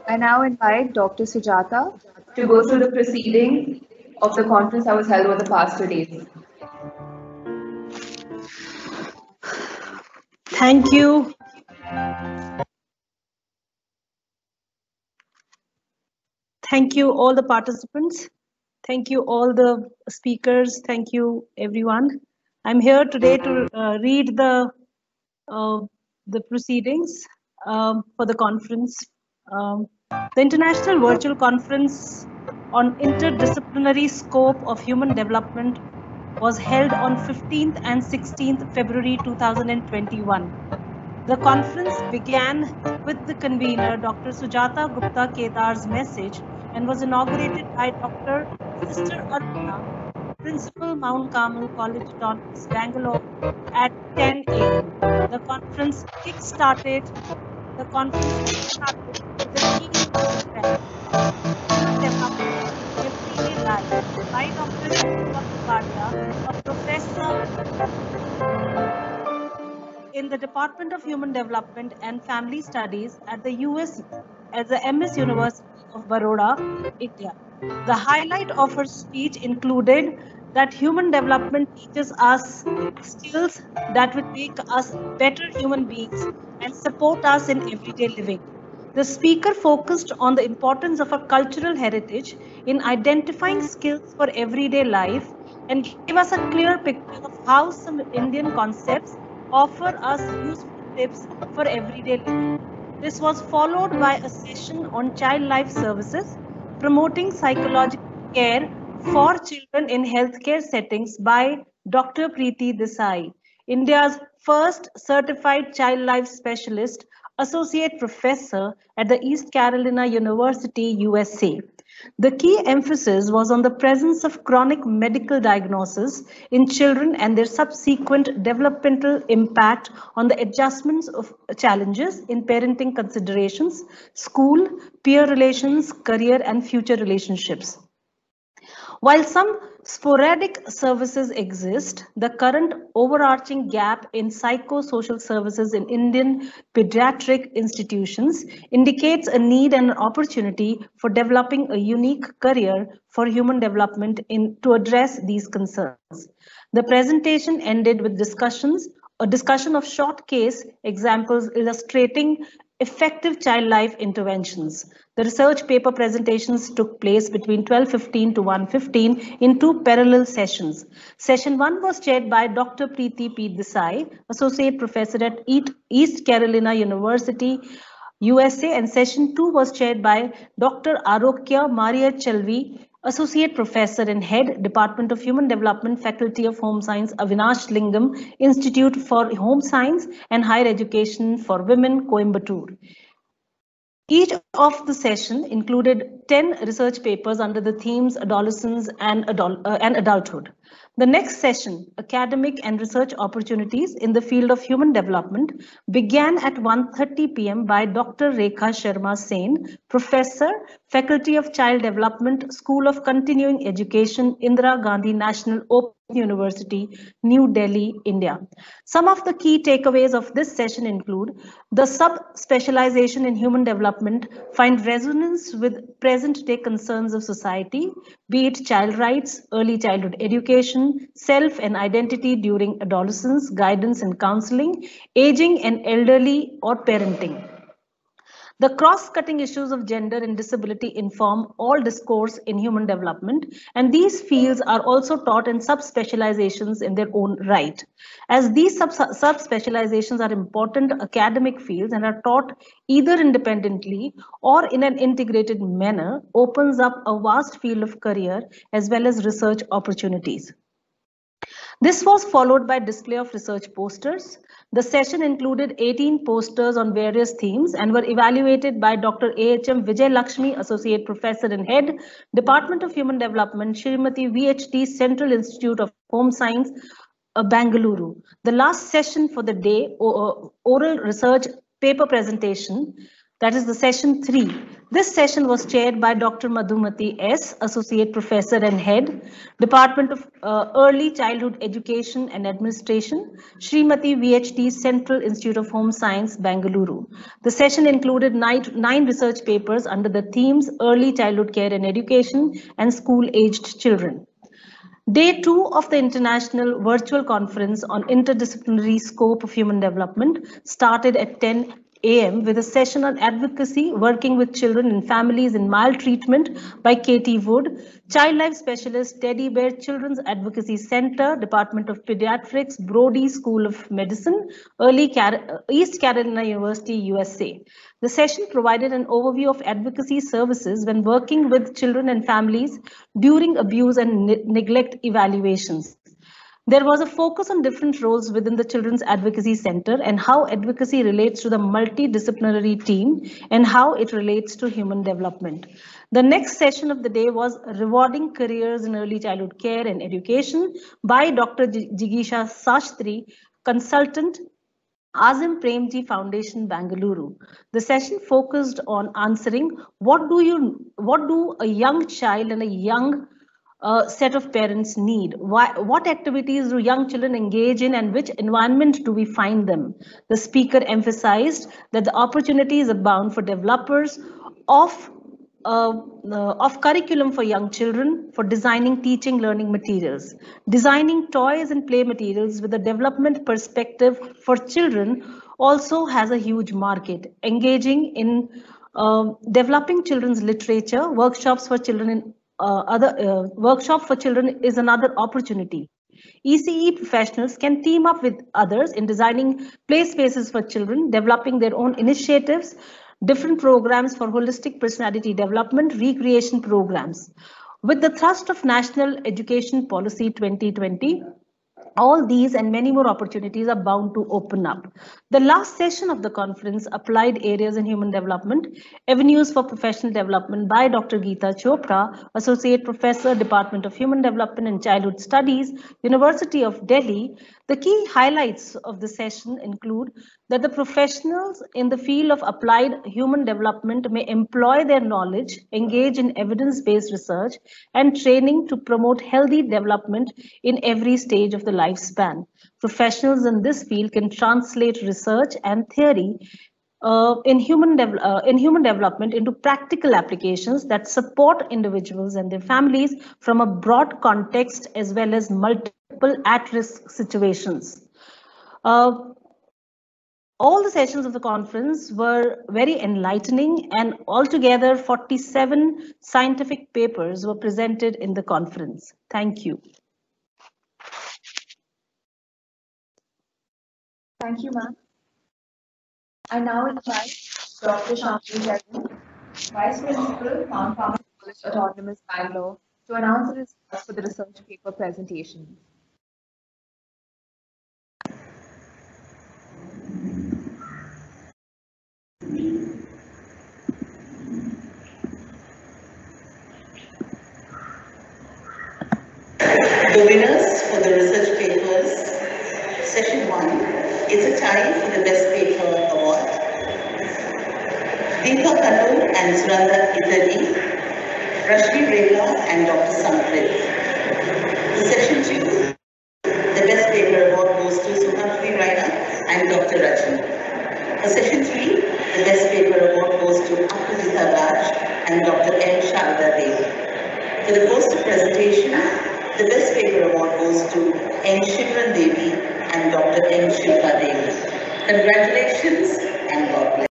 I now invite Dr. Sujata to go through the proceeding of the conference that was held over the past 2 days. Thank you. Thank you, all the participants. Thank you, all the speakers. Thank you, everyone. I'm here today to read uh, the proceedings for the conference. The International Virtual Conference on Interdisciplinary Scope of Human Development was held on 15th and 16th February 2021. The conference began with the convener, Dr. Sujata Gupta Kedar's message and was inaugurated by Dr. Sister Aruna, Principal, Mount Carmel College Autonomous, Bangalore, at 10 a.m. The conference kick-started with a keynote address, Human Development in Everyday Life, by Dr. Shiva Kapadia, a professor in the Department of Human Development and Family Studies at the MS University of Baroda, India. The highlight of her speech included that human development teaches us skills that will make us better human beings and support us in everyday living. The speaker focused on the importance of a cultural heritage in identifying skills for everyday life and gave us a clear picture of how some Indian concepts offer us useful tips for everyday living. This was followed by a session on child life services, promoting psychological care for children in healthcare settings by Dr. Preeti Desai, India's first certified child life specialist, associate professor at the East Carolina University, USA. The key emphasis was on the presence of chronic medical diagnosis in children and their subsequent developmental impact on the adjustments of challenges in parenting considerations, school, peer relations, career, and future relationships. While some sporadic services exist, the current overarching gap in psychosocial services in Indian pediatric institutions indicates a need and an opportunity for developing a unique career for human development to address these concerns. The presentation ended with a discussion of short case examples illustrating effective child life interventions. The research paper presentations took place between 12:15 to 1:15 in two parallel sessions. Session 1 was chaired by Dr. Preeti P. Desai, Associate Professor at East Carolina University, USA, and session 2 was chaired by Dr. Arokya Maria Chelvi, Associate Professor and Head, Department of Human Development, Faculty of Home Science, Avinash Lingam, Institute for Home Science and Higher Education for Women, Coimbatore. Each of the session included 10 research papers under the themes adolescence and adulthood. The next session, Academic and Research Opportunities in the Field of Human Development, began at 1:30 p.m. by Dr. Rekha Sharma Sen, Professor, Faculty of Child Development, School of Continuing Education, Indira Gandhi National Open University, New Delhi, India. Some of the key takeaways of this session include the sub-specialization in human development find resonance with present-day concerns of society, be it child rights, early childhood education, self and identity during adolescence, guidance and counseling, aging and elderly or parenting. The cross-cutting issues of gender and disability inform all discourse in human development, and these fields are also taught in subspecializations in their own right. As these subspecializations are important academic fields and are taught either independently or in an integrated manner, opens up a vast field of career as well as research opportunities. This was followed by display of research posters. The session included 18 posters on various themes and were evaluated by Dr. A.H.M. Vijay Lakshmi, Associate Professor and Head, Department of Human Development, Srimati VHT, Central Institute of Home Science, Bangalore. The last session for the day, oral research paper presentation, that is the session 3, This session was chaired by Dr. Madhumati S., Associate Professor and Head, Department of Early Childhood Education and Administration, Srimati VHT, Central Institute of Home Science, Bengaluru. The session included nine research papers under the themes Early Childhood Care and Education and School-Aged Children. Day 2 of the International Virtual Conference on Interdisciplinary Scope of Human Development started at 10 a.m. with a session on advocacy, working with children and families in maltreatment by Katie Wood, Child Life Specialist, Teddy Bear Children's Advocacy Center, Department of Pediatrics, Brody School of Medicine, East Carolina University, USA. The session provided an overview of advocacy services when working with children and families during abuse and neglect evaluations. There was a focus on different roles within the Children's Advocacy Center and how advocacy relates to the multidisciplinary team and how it relates to human development. The next session of the day was Rewarding Careers in Early Childhood Care and Education by Dr. Jigisha Sastry, consultant, Azim Premji Foundation, Bengaluru. The session focused on answering what do a young child and a young set of parents need? What activities do young children engage in and which environment do we find them? The speaker emphasized that the opportunities abound for developers of curriculum for young children, for designing teaching learning materials, designing toys and play materials with a development perspective for children also has a huge market. Engaging in developing children's literature, workshops for children in workshop for children is another opportunity. ECE professionals can team up with others in designing play spaces for children, developing their own initiatives, different programs for holistic personality development, recreation programs. With the thrust of National Education Policy 2020, all these and many more opportunities are bound to open up. The last session of the conference, Applied Areas in Human Development, Avenues for Professional Development by Dr. Geeta Chopra, Associate Professor, Department of Human Development and Childhood Studies, University of Delhi. The key highlights of the session include that the professionals in the field of applied human development may employ their knowledge, engage in evidence-based research and training to promote healthy development in every stage of the lifespan. Professionals in this field can translate research and theory in human development into practical applications that support individuals and their families from a broad context as well as multiple at-risk situations. All the sessions of the conference were very enlightening, and altogether 47 scientific papers were presented in the conference. Thank you. Thank you, ma'am. I now invite Dr. Shamli Jain, Vice Principal, Mount Carmel College Autonomous, Bangalore, to announce the results for the research paper presentation. The winners for the research papers, session 1, is a tie for the Best Paper Award. Deepa Kanu and Suranda Itali, Rashmi Rekha and Dr. Sankrit. For session 2, the Best Paper Award goes to Suhasini Raina and Dr. Rajni. For session 3, the Best Paper Award goes to Apurita Raj and Dr. M. Sharda Devi. For the poster presentation, the Best Paper Award goes to N. Shimran Devi and Dr. M. Shilpa Devi. Congratulations and God bless.